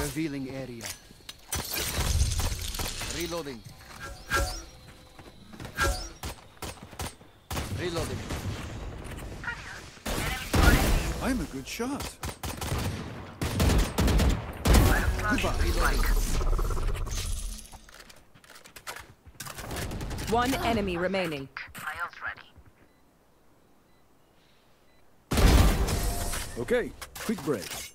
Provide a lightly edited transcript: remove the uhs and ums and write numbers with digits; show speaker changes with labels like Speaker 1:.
Speaker 1: Revealing area. Reloading. Reloading.
Speaker 2: I'm a good shot.
Speaker 1: Goodbye. Reloading.
Speaker 3: One enemy remaining.
Speaker 2: Okay, quick break.